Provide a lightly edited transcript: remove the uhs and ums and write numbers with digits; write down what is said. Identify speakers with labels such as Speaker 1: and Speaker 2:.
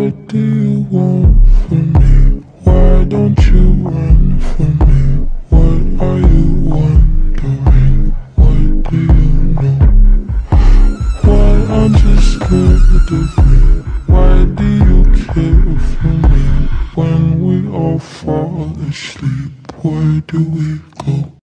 Speaker 1: What do you want from me? Why don't you run from me? What are you wondering? What do you know? Why aren't you scared of me? Why do you care for me? When we all fall asleep, where do we go?